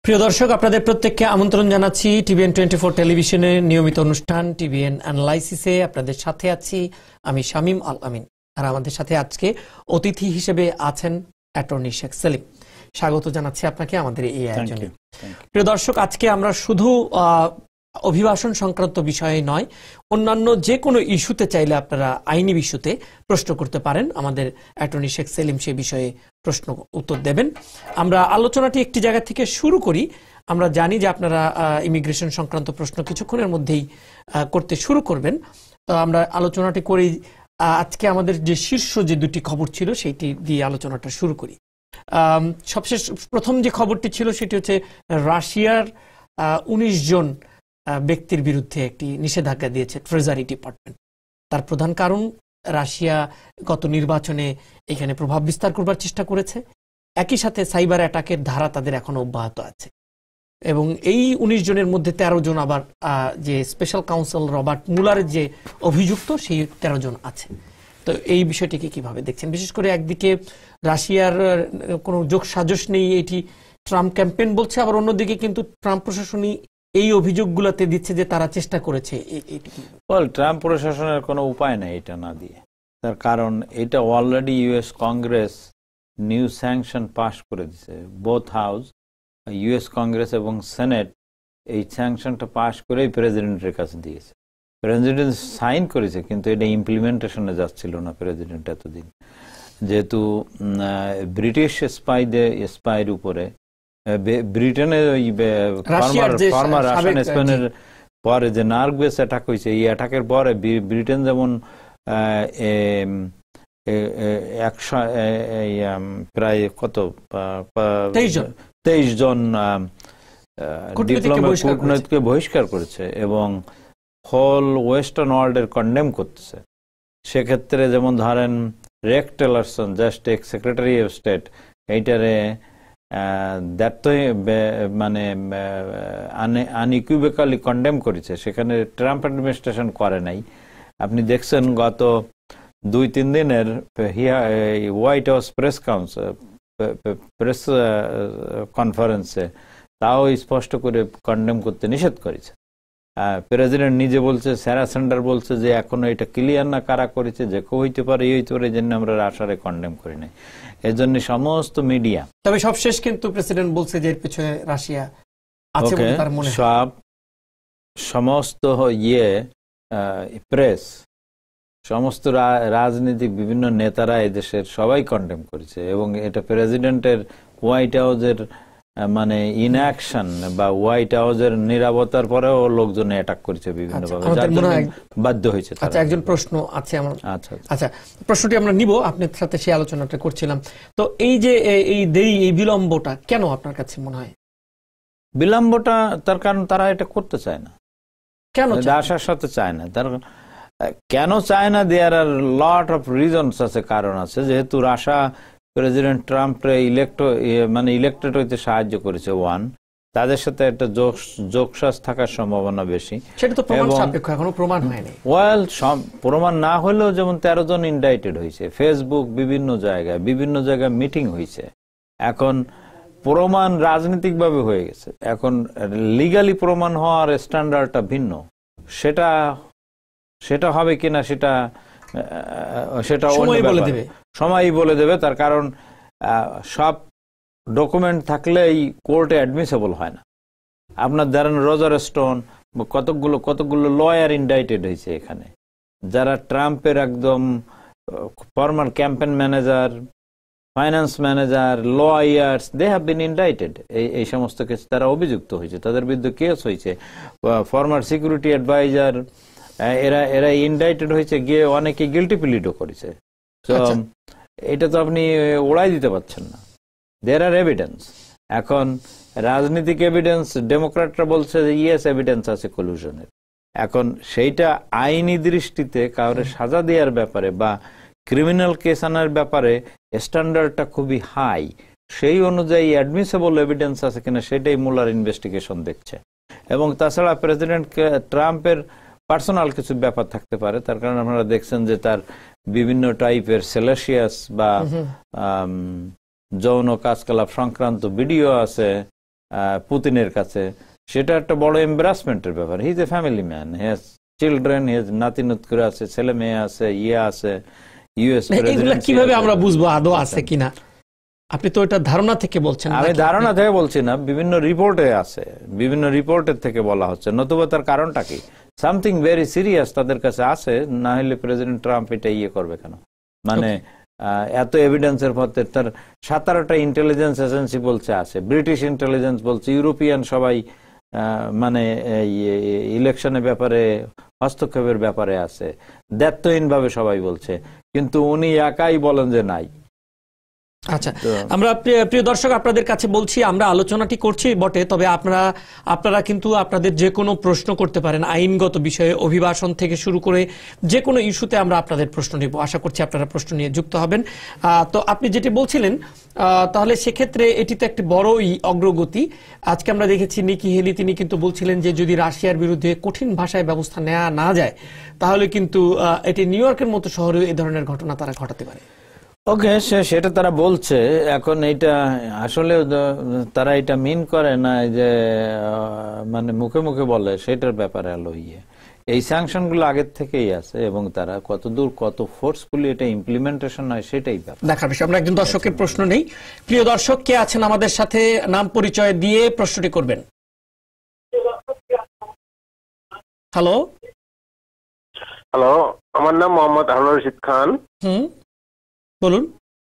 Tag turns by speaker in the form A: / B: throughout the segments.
A: প্রিয় দর্শক, আপনাদের প্রত্যেককে আমন্ত্রণ জানাচ্ছি টিভিএন 24 টেলিভিশনের নিয়মিত অনুষ্ঠান টিভিএন অ্যানালাইসিসে। আপনাদের সাথে আছি আমি শামীম আল আমিন, আর আমাদের সাথে আজকে অতিথি হিসেবে আছেন অ্যাটর্নি শেখ সেলিম। স্বাগত জানাচ্ছি আপনাকে আমাদের এই আয়োজনে। প্রিয় দর্শক, আজকে আমরা শুধু অভিবাসন সংক্রান্ত বিষয়ে নয়, অন্যান্য যে কোনো ইস্যুতে চাইলে আপনারা আইনি ইস্যুতে প্রশ্ন করতে পারেন। আমাদের অ্যাটর্নি শেখ সেলিম সে বিষয়ে প্রশ্ন উত্তর দেবেন। আমরা আলোচনাটি একটি জায়গা থেকে শুরু করি। আমরা জানি যে আপনারা ইমিগ্রেশন সংক্রান্ত প্রশ্ন কিছুক্ষণের মধ্যেই করতে শুরু করবেন। আমরা আলোচনাটি করি। আজকে আমাদের যে শীর্ষ যে দুটি খবর ছিল সেইটি দিয়ে আলোচনাটা শুরু করি। সবশেষ প্রথম যে খবরটি ছিল সেটি হচ্ছে রাশিয়ার 19 জন ব্যক্তির বিরুদ্ধে একটি নিষেধাজ্ঞা দিয়েছে ট্রেজারি ডিপার্টমেন্ট। তার প্রধান কারণ, রাশিয়া গত নির্বাচনে এখানে প্রভাব বিস্তার করবার চেষ্টা করেছে। একই সাথে সাইবার অ্যাটাকের ধারা তাদের এখনো অব্যাহত আছে, এবং এই 19 জনের মধ্যে 13 জন আবার যে স্পেশাল কাউন্সিল রবার্ট মুলারের যে অভিযুক্ত, সেই 13 জন আছে। তো এই বিষয়টিকে কিভাবে দেখছেন? বিশেষ করে একদিকে রাশিয়ার কোনো যোগ সাজস নেই, এটি ট্রাম্প ক্যাম্পেইন বলছে, আবার অন্যদিকে কিন্তু ট্রাম্প প্রশাসনই এই অভিযোগগুলোতে দিচ্ছে যে তারা চেষ্টা করেছে।
B: ট্রাম্প প্রশাসনের কোনো উপায় নেই এটা না দিয়ে, তার কারণ এটা already US Congress new sanction pass করে দিছে। বোথ হাউস, ইউএস কংগ্রেস এবং সেনেট এই স্যাংশনটা পাস করেই প্রেসিডেন্টের কাছে দিয়েছে। প্রেসিডেন্ট সাইন করেছে, কিন্তু এটা ইমপ্লিমেন্টেশনে যাচ্ছিল না প্রেসিডেন্ট এতদিন, যেহেতু ব্রিটিশ স্পাইর উপরে ব্রিটেনের ওই ফর্মার রাশিয়ান স্পেনের পরে যে নার্ভ বেস অ্যাটাক হয়েছে, এই অ্যাটাকের পরে ব্রিটেন যেমন প্রায় 23 জন কূটনীতিককে বহিষ্কার করেছে এবং হোল ওয়েস্টার্ন ওয়ার্ল্ডের কন্ডেম করতেছে। সেক্ষেত্রে যেমন ধরেন Rex Tillerson, just ex secretary of state, এইটারে মানে আনইকুইভোকালি কন্ডেম করেছে। সেখানে ট্রাম্প অ্যাডমিনিস্ট্রেশন করে নাই। আপনি দেখছেন গত 2-3 দিনের হোয়াইট হাউস প্রেস কনফারেন্সে তাও স্পষ্ট করে কন্ডেম করতে নিষেধ করেছে। প্রেসিডেন্ট নিজে বলছে, স্যারা স্যান্ডার বলছে যে এখনো এটা ক্লিয়ার না কারা করেছে, যে কেউ হইতে পারে, এই হইতে পারে, এই জন্য আমরা রাশিয়ারে কন্ডেম করি নাই। এর জন্য সমস্ত মিডিয়া,
A: তবে সবশেষ কিন্তু প্রেসিডেন্ট বলছে যে এর পিছনে রাশিয়া আছে বলে তার মনে হয়।
B: সমস্ত প্রেস, সমস্ত রাজনীতিক বিভিন্ন নেতারা এদেশের সবাই কন্ডেম করেছে, এবং এটা প্রেসিডেন্টের হোয়াইট হাউসের মানে ইনঅ্যাকশন বা হোয়াইট হাউসের নীরবতার পরেও লোকজন অ্যাটাক করেছে বিভিন্ন ভাবে, বাধ্য হয়েছে।
A: আচ্ছা, একজন প্রশ্ন আছে আমার। আচ্ছা, প্রশ্নটি আমরা নিব, আপনার সাথে সেই আলোচনাটা করছিলাম। তো এই যে এই দেরি, এই বিলম্বটা কেন আপনার কাছে মনে হয়?
B: বিলম্বটা তার কারণ তারা এটা করতে চায় না,
A: কেন
B: আশার সাথে চায় না। তার কেন চায় না, দেয়ার আর লট অফ রিজনস আছে, কারণ আছে। যেহেতু রাশিয়া প্রেসিডেন্ট ট্রাম্পকে ইলেক্টেড হইতে সাহায্য করেছে, তাদের সাথে একটা যোগসাজ থাকার সম্ভাবনা বেশি।
A: সেটা তো প্রমাণ সাপেক্ষ, এখনো প্রমাণ হয়নি।
B: প্রমাণ না হলেও যেমন 13 জন ইন্ডাইটেড হয়েছে, ফেসবুক বিভিন্ন জায়গায় মিটিং হয়েছে। এখন প্রমাণ রাজনৈতিক-ভাবে হয়ে গেছে, এখন লিগালি প্রমাণ হওয়ার স্ট্যান্ডার্ডটা ভিন্ন। সেটা হবে কিনা সেটা সময়ই বলে দেবে। তার কারণ সব ডকুমেন্ট থাকলেই কোর্টে অ্যাডমিসেবল হয় না। আপনার ধরেন রজার স্টোন, কতগুলো লয়ার ইন্ডাইটেড হয়েছে এখানে, যারা ট্রাম্পের একদম former campaign manager, finance manager, lawyers, they have been indicted. এই সমস্ত কেস তারা অভিযুক্ত হয়েছে, তাদের বিরুদ্ধে কেস হয়েছে। ফর্মার সিকিউরিটি অ্যাডভাইজার, এরা ইন্ডাইটেড হয়েছে, গিয়ে অনেকে গিল্টি প্লিডও করেছে। তো এটা তো আপনি ওড়াই দিতে পারছেন না, দেয়ার আর এভিডেন্স। এখন রাজনৈতিক এভিডেন্স, ডেমোক্র্যাটরা বলছে যে ইয়েস এভিডেন্স আছে কলুশনের। এখন সেইটা আইনি দৃষ্টিতে কাউরে সাজা দেওয়ার ব্যাপারে বা ক্রিমিনাল কেস আনার ব্যাপারে স্ট্যান্ডার্ডটা খুবই হাই। সেই অনুযায়ী অ্যাডমিসেবল এভিডেন্স আছে কিনা সেটাই মুলার ইনভেস্টিগেশন দেখছে। এবং তাছাড়া প্রেসিডেন্ট ট্রাম্পের পার্সোনাল কিছু ব্যাপার থাকতে পারে, তার কারণে আপনারা দেখছেন যে তার বিভিন্ন টাইপের সেলেশিয়াস বা যৌন কাজকলাপ সংক্রান্ত ভিডিও আছে, পুতিনের কাছে, সেটা একটা বড় এম্বারাসমেন্টের ব্যাপার। He is a family man, he has children, he has নাতি করে আছে, ছেলে মেয়ে আছে, আছে ইউএস প্রেসিডেন্ট।
A: কিভাবে আমরা বুঝবো আদৌ আছে কিনা? আপনি তো এটা ধারণা থেকে বলছেন।
B: আমি ধারণা থেকে বলছি না, বিভিন্ন রিপোর্টে আছে, বিভিন্ন রিপোর্টের থেকে বলা হচ্ছে। নতুবা তার কারণটা কি? সামথিং ভেরি সিরিয়াস তাদের কাছে আছে, না হলে প্রেসিডেন্ট ট্রাম্প এটা করবে কেন? মানে এত এভিডেন্সের পথে তার 17টা ইন্টেলিজেন্স এজেন্সি বলছে আছে, ব্রিটিশ ইন্টেলিজেন্স বলছে, ইউরোপিয়ান সবাই মানে ইলেকশনের ব্যাপারে হস্তক্ষেপের ব্যাপারে আছে, দায়িত্বহীন ভাবে সবাই বলছে, কিন্তু উনি একাই বলেন যে নাই।
A: আচ্ছা, আমরা প্রিয় দর্শক আপনাদের কাছে বলছি, আমরা আলোচনাটি করছি বটে, তবে আপনারা কিন্তু আপনাদের যে কোনো প্রশ্ন করতে পারেন আইনগত বিষয়ে, অভিবাসন থেকে শুরু করে যে কোনো ইস্যুতে আমরা আপনাদের প্রশ্ন নিব। আশা করছি আপনারা প্রশ্ন নিয়ে যুক্ত হবেন। তো আপনি যেটি বলছিলেন, তাহলে সেক্ষেত্রে এটি তো একটি বড়ই অগ্রগতি। আজকে আমরা দেখেছি নিকি হেলি, তিনি কিন্তু বলছিলেন যে যদি রাশিয়ার বিরুদ্ধে কঠিন ভাষায় ব্যবস্থা নেওয়া না যায়, তাহলে কিন্তু এটি নিউ ইয়র্কের মতো শহরে এই ধরনের ঘটনা তারা ঘটাতে পারে।
B: ওকে, সেটা তারা বলছে। এখন এইটা আসলে তারা এটা মিন করে না যে মানে মুখে মুখে বলে, সেটার ব্যাপারে এই স্যাংশন গুলো আগের থেকেই আছে, এবং তারা কতদূর কত ফোর্সফুলি এটা ইমপ্লিমেন্টেশন হয় সেটাই
A: দেখার বিষয়। আমরা একজন দর্শকের প্রশ্ন নেই। প্রিয় দর্শক, কে আছেন আমাদের সাথে? নাম পরিচয় দিয়ে প্রশ্নটি করবেন। হ্যালো,
C: আমার নাম মোহাম্মদ হারুন রশিদ খান।
A: বলুন।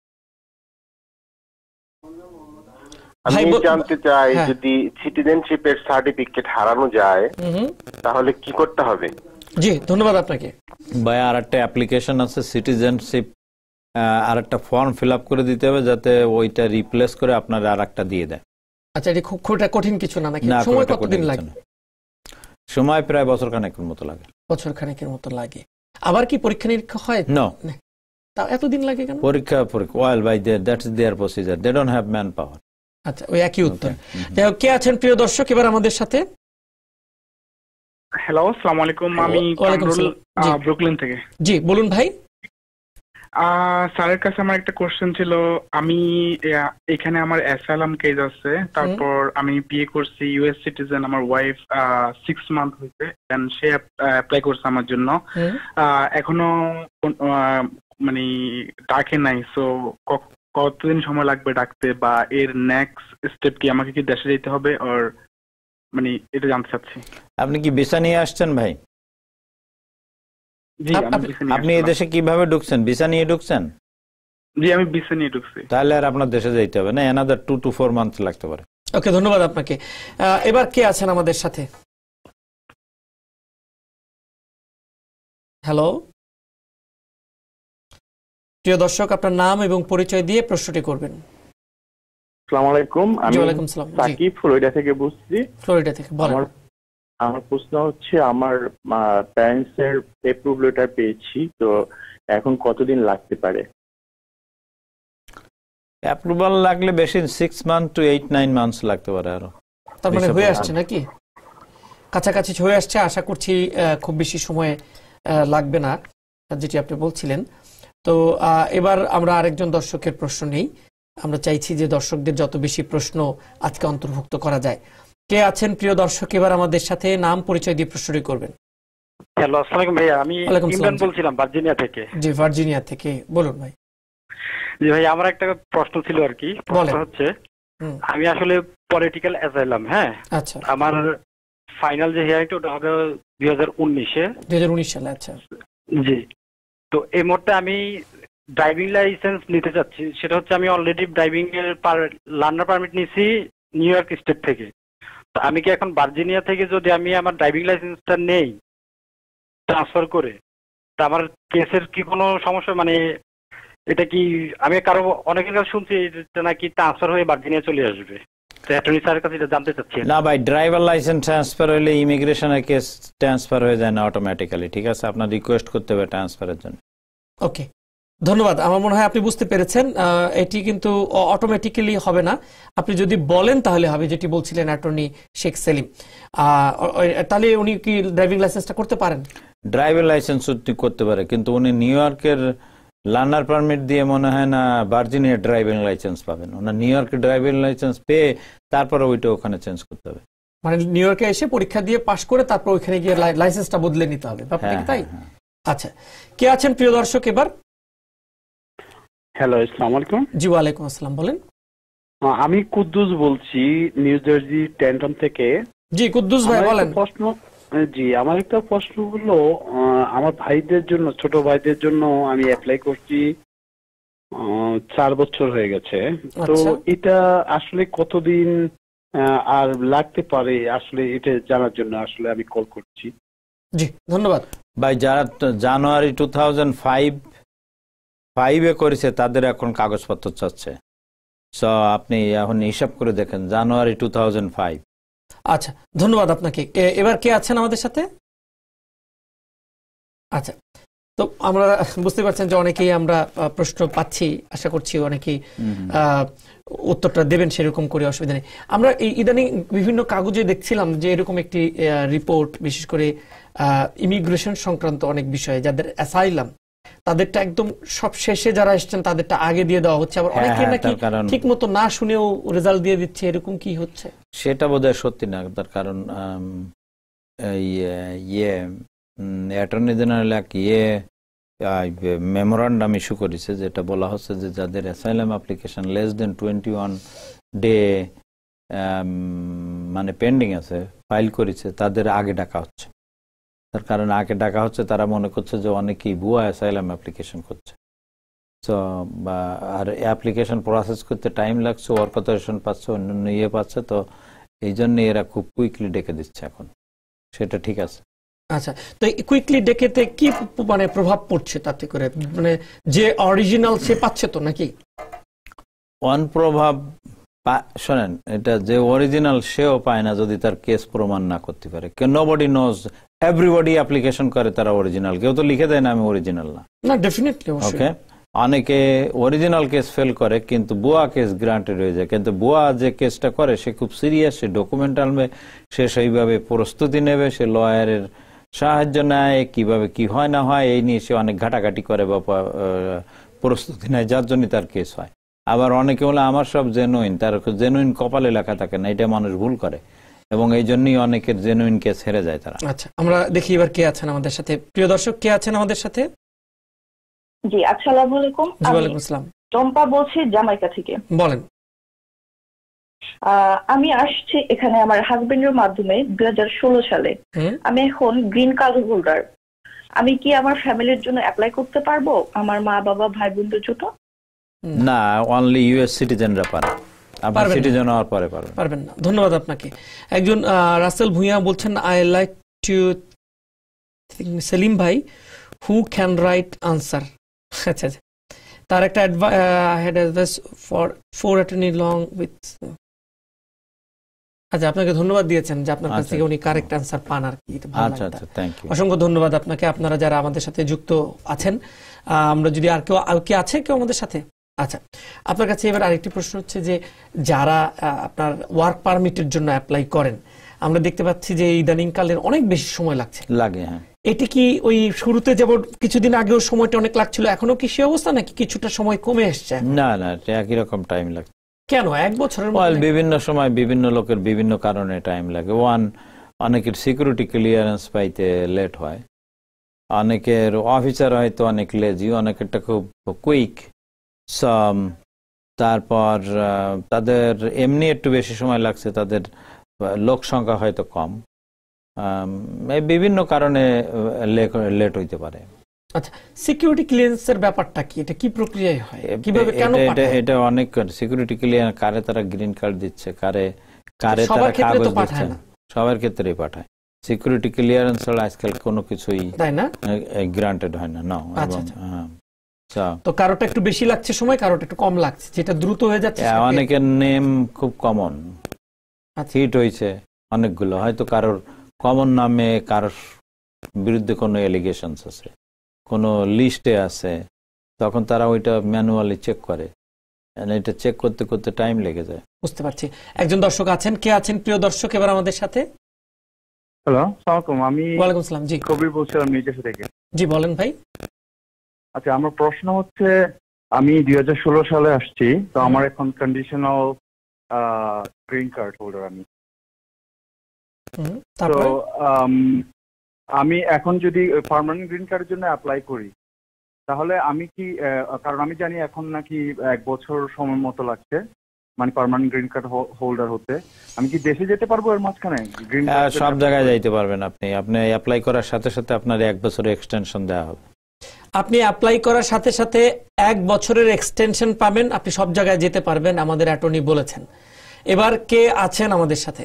C: আমি জানতে চাই, যদি সিটিজেনশিপের সার্টিফিকেট হারানো যায় তাহলে কি করতে হবে?
A: জি, ধন্যবাদ আপনাকে।
B: ভাই, আর একটা অ্যাপ্লিকেশন আছে সিটিজেনশিপ, আর একটা ফর্ম ফিল আপ করে দিতে হবে, যাতে ওইটা রিপ্লেস করে আপনার আর একটা দিয়ে দেয়।
A: আচ্ছা, এটা খুব কঠিন কিছু না নাকি? সময় কতদিন লাগে?
B: সময় প্রায় বছর খানেকের মতো লাগে।
A: বছর খানেকের মতো লাগে। আবার কি পরীক্ষা নিরীক্ষা হয়?
B: না।
A: তাও এতদিন লাগে কেন?
B: পরীক্ষা well by that's their procedure, they don't have manpower.
A: আচ্ছা, ওই একই উত্তর। যাই হোক, কে আছেন প্রিয় দর্শক এবার আমাদের সাথে?
D: হ্যালো, আসসালামু আলাইকুম। আমি ব্রুকলিন থেকে।
A: জি, বলুন ভাই।
D: স্যারের কাছে আমার একটা কোশ্চেন ছিল। আমি এখানে আমার অ্যাসাইলাম কেস আছে, তারপর আমি বিয়ে করছি, ইউএস সিটিজেন, আমার ওয়াইফ 6 মান্থ হয়েছে, দেন সে অ্যাপ্লাই করছে আমার জন্য, এখনো মানে ডাকে নাই। সো কতদিন সময় লাগবে ডাকতে, বা এর নেক্সট স্টেপ কি? আমাকে কি দেশে যেতে হবে, আর মানে এটা জানতে চাচ্ছি।
B: আপনি কি ভিসা নিয়ে আসছেন ভাই?
D: জি,
B: আপনি এই দেশে কিভাবে ঢুকছেন? ভিসা নিয়ে ঢুকছেন?
D: জি, আমি ভিসা নিয়ে ঢুকছি।
B: তাহলে আর আপনার দেশে যেতে হবে না, another 2 to 4 months লাগতে পারে।
A: ওকে, ধন্যবাদ আপনাকে। এবার কে আছেন আমাদের সাথে? হ্যালো, প্রিয় দর্শক, আপনার নাম এবং পরিচয় দিয়ে প্রশ্নটি করবেন।
C: আসসালামু আলাইকুম, আমি সাকিব, ফ্লোরিডা থেকে বলছি।
A: ফ্লোরিডা থেকে বলেন।
C: আমার প্রশ্ন হচ্ছে, আমার প্যারেন্টস এর অ্যাপ্রুভাল লেটার পেয়েছি, তো এখন কতদিন লাগতে পারে?
B: অ্যাপ্রুভাল লাগলে বেশি 6 months to 8-9 months লাগতে পারে আরো।
A: তার মানে হয়ে আসছে নাকি? কাছাকাছি হয়ে আসছে। আশা করছি খুব বেশি সময় লাগবে না, যেটি আপনি বলছিলেন। তো এবার আমরা আরেকজন দর্শকের প্রশ্ন নেই। আমরা চাইছি যে দর্শকদের যত বেশি প্রশ্ন আজকে অন্তর্ভুক্ত করা যায়। কে আছেন প্রিয় দর্শক এবার আমাদের সাথে? নাম পরিচয় দিয়ে প্রশ্নটি করবেন।
E: হ্যালো, আসসালামু আলাইকুম ভাইয়া, আমি ইমরান বলছিলাম ভার্জিনিয়া থেকে।
A: জি, ভার্জিনিয়া থেকে বলুন ভাই।
E: জি ভাই, আমার একটা প্রশ্ন ছিল আর কি। প্রশ্ন হচ্ছে, আমি আসলে পলিটিক্যাল অ্যাসাইলাম, হ্যাঁ, আচ্ছা, আমার ফাইনাল যে হিয়ারিংটা ওটা হবে 2019
A: সালে। আচ্ছা,
E: জি। তো এই মুহূর্তে আমি ড্রাইভিং লাইসেন্স নিতে চাচ্ছি। সেটা হচ্ছে, আমি অলরেডি ড্রাইভিং এর লার্নার পারমিট নিয়েছি নিউ ইয়র্ক স্টেট থেকে। তো আমি কি এখন ভার্জিনিয়া থেকে যদি আমি আমার ড্রাইভিং লাইসেন্সটা নেই ট্রান্সফার করে, তা আমার কেসের কি কোনো সমস্যা? মানে এটা কি, আমি কারো অনেকের কাছে শুনছি নাকি ট্রান্সফার হয়ে ভার্জিনিয়া চলে আসবে। অ্যাটর্নি স্যারের কাছে এটা জানতে চাচ্ছি।
B: না ভাই, ড্রাইভার লাইসেন্স ট্রান্সফার হলে ইমিগ্রেশনের কেস ট্রান্সফার হয়ে যায় না অটোমেটিক্যালি, ঠিক আছে? আপনার রিকোয়েস্ট করতে হবে ট্রান্সফারের জন্য।
A: ওকে, ধন্যবাদ। আমার মনে হয় আপনি বুঝতে পেরেছেন, এটি কিন্তু অটোমেটিক্যালি হবে না। আপনি যদি বলেন তাহলে হবে, যেটি বলছিলেন অ্যাটর্নি শেখ সেলিম। তাহলে উনি কি ড্রাইভিং লাইসেন্সটা করতে পারেন?
B: ড্রাইভিং লাইসেন্স করতে পারে, কিন্তু উনি নিউ ইয়র্কের লার্নার পারমিট দিয়ে মনে হয় না ভার্জিনিয়া ড্রাইভিং লাইসেন্স পাবেন, ওনার নিউ ইয়র্কে ড্রাইভিং লাইসেন্স পেয়ে তারপরে ওইটা ওখানে চেঞ্জ করতে হবে।
A: মানে নিউ ইয়র্কে এসে পরীক্ষা দিয়ে পাশ করে তারপর ওইখানে গিয়ে লাইসেন্সটা বদলে নিতে হবে, ব্যাপারটা কি তাই? আচ্ছা, কে আছেন প্রিয় দর্শক এবার?
F: হ্যালো, আসসালামু আলাইকুম।
A: জি ওয়ালাইকুম আসসালাম, বলেন।
F: আমি কুদ্দুস বলছি নিউ জার্সি টেন্টন থেকে।
A: জি কুদ্দুস ভাই বলেন।
F: জি, আমার একটা প্রশ্ন হলো, আমার ভাইদের জন্য, ছোট ভাইদের জন্য আমি অ্যাপ্লাই করছি 4 বছর হয়ে গেছে। তো এটা আসলে কতদিন আর লাগতে পারে আসলে এটা জানার জন্য আসলে আমি কল করছি।
A: জি ধন্যবাদ
B: ভাই। যারা জানুয়ারি 2005 করেছে তাদের এখন কাগজপত্র চাচ্ছে, সো আপনি এখন হিসাব করে দেখেন জানুয়ারি 2005।
A: আচ্ছা ধন্যবাদ আপনাকে। এবার কে আছেন আমাদের সাথে? আচ্ছা, তো আমরা বুঝতে পারছেন যে অনেকেই আমরা প্রশ্ন পাচ্ছি, আশা করছি অনেকেই উত্তরটা দেবেন সেরকম করে, অসুবিধা নেই। আমরা এই ইদানিং বিভিন্ন কাগজে দেখছিলাম যে এরকম একটি রিপোর্ট, বিশেষ করে ইমিগ্রেশন সংক্রান্ত অনেক বিষয়ে যাদের অ্যাসাইলাম তাদেরটা একদম সব শেষে যারা এসেছেন তাদেরটা আগে দিয়ে দেওয়া হচ্ছে, আবার অনেকে নাকি ঠিক মতো না শুনেও রেজাল্ট দিয়ে দিচ্ছে, এরকম কি হচ্ছে?
B: সেটা বোধহয় সত্যি না, তার কারণ অ্যাটর্নি জেনারেল এক মেমোরান্ডাম ইস্যু করেছে, যেটা বলা হচ্ছে যে যাদের asylum application less than 21 day মানে পেন্ডিং আছে, ফাইল করেছে, তাদের আগে ডাকা হচ্ছে। তার কারণ আগে ডাকা হচ্ছে, তারা মনে করছে যে অনেকেই ভুয়া অ্যাসাইলাম অ্যাপ্লিকেশন করছে। তো আর অ্যাপ্লিকেশন প্রসেস করতে টাইম লাগছে, ওয়ার্ক অথরাইজেশন পাচ্ছে, অন্যান্য পাচ্ছে, তো এই জন্য এরা খুব কুইকলি ডেকে দিচ্ছে এখন। সেটা ঠিক আছে।
A: আচ্ছা, তো কুইকলি ডেকেতে কি মানে প্রভাব পড়ছে তাতে করে? মানে যে অরিজিনাল সে পাচ্ছে তো নাকি?
B: প্রভাব শোনেন, এটা যে অরিজিনাল সেও পায় না যদি তার কেস প্রমাণ না করতে পারে। নোবডি নোজ, এভরিবডি অ্যাপ্লিকেশন করে তারা অরিজিনাল, কেউ তো লিখে দেয় না আমি অরিজিনাল না।
A: না ডেফিনেটলি।
B: ওকে, অনেকে অরিজিনাল কেস ফেল করে কিন্তু বুয়া কেস গ্রান্টেড হয়ে যায়। কিন্তু বুয়া যে কেসটা করে সে খুব সিরিয়াস, সে ডকুমেন্ট আনবে, সে সেইভাবে প্রস্তুতি নেবে, সে লয়ারের সাহায্য নেয়, কিভাবে কি হয় না হয় এই নিয়ে সে অনেক ঘাটাঘাটি করে বা প্রস্তুতি নেয়, যার জন্য তার কেস হয়। আবার অনেকে বলে আমার সব জেনুইন, তার জেনুইন কপালে লেখা থাকে না, এটা মানুষ ভুল করে এবং এই জন্যই অনেকের জেনুইন কেস হেরে যায় তারা।
A: আচ্ছা, আমরা দেখি এবার কে আছেন আমাদের সাথে। প্রিয় দর্শক, কে আছেন আমাদের সাথে?
G: জি আসসালামু আলাইকুম।
A: ওয়ালাইকুম আসসালাম।
G: চম্পা বলছি জামাইকা থেকে।
A: বলেন।
G: আমি আসছি এখানে আমার হাজবেন্ডের মাধ্যমে 2016 সালে। আমি এখন গ্রিন কার্ড হোল্ডার। আমি কি আমার ফ্যামিলির জন্য অ্যাপ্লাই করতে পারবো, আমার মা বাবা ভাই বোনদের জন্য?
B: না, অনলি ইউএস সিটিজেনরা পারে, আপনি সিটিজেন হওয়ার পরে পারবেন
A: না। ধন্যবাদ আপনাকে। একজন রাসেল ভুঁইয়া বলছেন, আই লাইক টু সেলিম ভাই হু ক্যান রাইট আনসার। আচ্ছা, তার একটা advice for attorney long with. আচ্ছা, আপনাকে ধন্যবাদ দিয়েছেন যে আপনার কাছ থেকে উনি কারেক্ট আনসার পান আর কি।
B: আচ্ছা আচ্ছা, থ্যাংক ইউ,
A: অসংখ্য ধন্যবাদ আপনাকে। আপনারা যারা আমাদের সাথে যুক্ত আছেন, আমরা যদি আর কেউ আছে কেউ আমাদের সাথে? আচ্ছা, আপনার কাছে এবার আরেকটি প্রশ্ন হচ্ছে যে যারা আপনার ওয়ার্ক পারমিটের জন্য অ্যাপ্লাই করেন, আমরা দেখতে পাচ্ছি যে ইদানিং কালের অনেক বেশি সময় লাগে। হ্যাঁ, এটি কি ওই শুরুতে যেমন কিছুদিন আগেও সময়টা অনেক লাগছিল, এখনো কি সে অবস্থা নাকি কিছুটা সময় কমে এসছে?
B: না না, একই রকম টাইম লাগছে।
A: কেন 1 বছরের?
B: বিভিন্ন সময় বিভিন্ন লোকের বিভিন্ন কারণে টাইম লাগে। অনেকের সিকিউরিটি ক্লিয়ারেন্স পাইতে লেট হয়, অনেকের অফিসার হয়তো অনেক লেজি, অনেকেরটা খুব কুইক। তারপর তাদের এমনি একটু বেশি সময় লাগছে, তাদের লোক সংখ্যা হয়তো কম, বিভিন্ন কারণে লেট হইতে পারে।
A: আচ্ছা, সিকিউরিটি ক্লিয়ারেন্সের ব্যাপারটা কি? এটা কি প্রক্রিয়ায় হয়, কিভাবে কেন পাঠায়?
B: এটা অনেক সিকিউরিটি ক্লিয়ারেন্স, কারে তারা গ্রিন কার্ড দিচ্ছে, কারে তারা কাগজ দিচ্ছে, সবার ক্ষেত্রেই পাঠায়। সিকিউরিটি ক্লিয়ারেন্স ছাড়া আজকাল কোনো কিছুই গ্রান্টেড হয় না।
A: তো কারোটা একটু বেশি লাগছে সময়, কারোটা একটু কম লাগছে, যেটা দ্রুত হয়ে যাচ্ছে।
B: অনেকের নেম খুব কমন হিট হয়েছে, অনেকগুলো হয়তো কারোর কমন নামে কারোর বিরুদ্ধে কোনো এলিগেশনস আছে, কোনো লিস্টে আছে, তখন তারা ওইটা ম্যানুয়ালি চেক করে, এটা চেক করতে করতে টাইম লেগে যায়।
A: বুঝতে পারছি। একজন দর্শক আছেন, কে আছেন প্রিয় দর্শক এবার আমাদের সাথে?
H: হ্যালো, আসসালামু আলাইকুম। আমি
A: ওয়ালাইকুম আসসালাম। জি,
H: কবির বলছিলাম নিউ জার্সি থেকে।
A: জি বলেন ভাই।
H: আচ্ছা, আমার প্রশ্ন হচ্ছে আমি 2016 সালে আসছি, তো আমার এখন কন্ডিশনাল গ্রিন কার্ড হোল্ডার আমি। তো আমি এখন যদি পার্মানেন্ট গ্রিন কার্ডের জন্য অ্যাপ্লাই করি, তাহলে আমি কি, কারণ আমি জানি এখন নাকি 1 বছর সময় মতো লাগছে মানে পার্মানেন্ট গ্রিন কার্ড হোল্ডার হতে, আমি কি দেশে যেতে পারবো এর মাঝখানে? গ্রিন কার্ড
B: সব জায়গায় যাইতে পারবেন আপনি। আপনি অ্যাপ্লাই করার সাথে সাথে আপনার 1 বছরের এক্সটেনশন দেওয়া হবে।
A: আপনি অ্যাপ্লাই করার সাথে সাথে 1 বছরের এক্সটেনশন পাবেন, আপনি সব জায়গায় যেতে পারবেন, আমাদের অ্যাটর্নি বলেছেন। এবার কে আছেন আমাদের সাথে?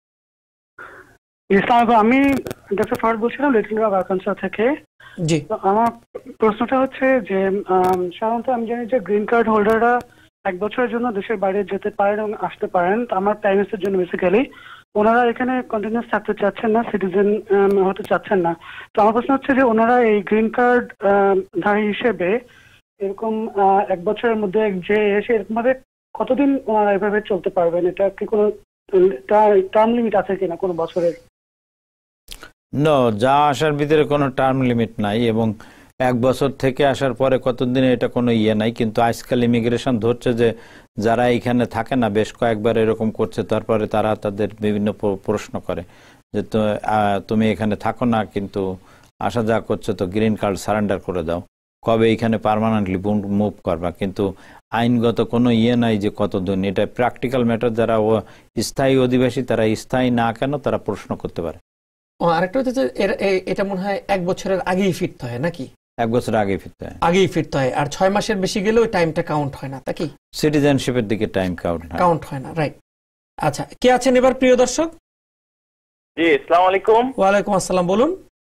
I: আমি ডক্টর ফারুক বলছিলাম লিটল রক আরকানসা থেকে।
A: জি,
I: আমার প্রশ্নটা হচ্ছে যে সাধারণত আমি জানি যে গ্রিন কার্ড হোল্ডাররা 1 বছরের জন্য দেশের বাইরে যেতে পারেন এবং আসতে পারেন। আমার প্যারেন্টসের জন্য বেসিক্যালি ওনারা এখানে কন্টিনিউয়াস থাকতে চাচ্ছেন না, সিটিজেন হতে চাচ্ছেন না। তো আমার প্রশ্ন হচ্ছে যে ওনারা এই গ্রিন কার্ড ধারী হিসেবে এরকম 1 বছরের মধ্যে যে এসে এরকম ভাবে কতদিন ওনারা এভাবে চলতে পারবেন? এটা কি কোনো টার্ম লিমিট আছে কিনা কোনো বছরের?
B: নো, যা আসার ভিতরে কোনো টার্ম লিমিট নাই, এবং 1 বছর থেকে আসার পরে কতদিন এটা কোনো ইয়ে নাই। কিন্তু আজকাল ইমিগ্রেশন ধরছে যে যারা এখানে থাকে না, বেশ কয়েকবার এরকম করছে, তারপরে তারা তাদের বিভিন্ন প্রশ্ন করে যে তুমি এখানে থাকো না কিন্তু আসা যা করছে, তো গ্রিন কার্ড সারেন্ডার করে দাও, কবে এখানে পার্মানেন্টলি মুভ করবা। কিন্তু আইনগত কোনো ইয়ে নাই যে কতদিন। এটা প্র্যাকটিক্যাল ম্যাটার। যারা স্থায়ী অধিবাসী তারা স্থায়ী না কেন তারা প্রশ্ন করতে পারে।
A: আরেকটা হচ্ছে এটা মনে হয় 1 বছরের আগেই ফিরতে হয় নাকি?
B: 1 বছর আগেই ফিরতে হয়, আর 6 মাসের বেশি গেলে ওই টাইমটা কাউন্ট হয় না, তা কি? সিটিজেনশিপের দিকে টাইম কাউন্ট হয় না,
A: রাইট। আচ্ছা, কে আছেন এবার প্রিয় দর্শক?
J: জি, আসসালামু আলাইকুম।
A: ওয়ালাইকুম আসসালাম, বলুন।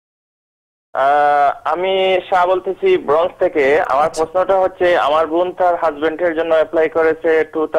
J: আমি শাহ বলতেছি ব্রঞ্জ থেকে। আমার প্রশ্নটা হচ্ছে, আমার বোন তার হাজবেন্ডের জন্য অ্যাপ্লাই করেছে